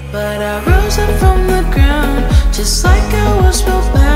But I rose up from the ground, just like I was spellbound.